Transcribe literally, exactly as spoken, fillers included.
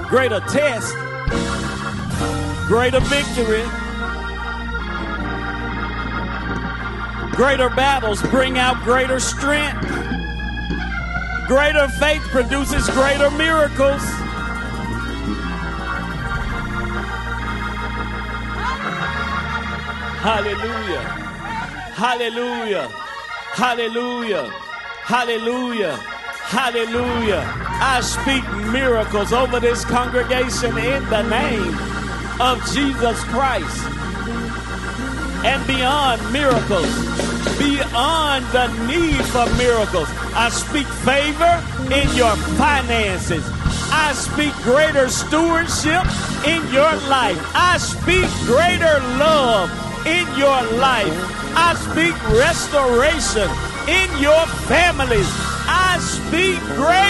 greater test, greater victory. Greater battles bring out greater strength. Greater faith produces greater miracles. Hallelujah. Hallelujah. Hallelujah. Hallelujah. Hallelujah. I speak miracles over this congregation in the name of Jesus Christ. And beyond miracles, beyond the need for miracles, I speak favor in your finances. I speak greater stewardship in your life. I speak greater love in your life. I speak restoration in your families. I speak greater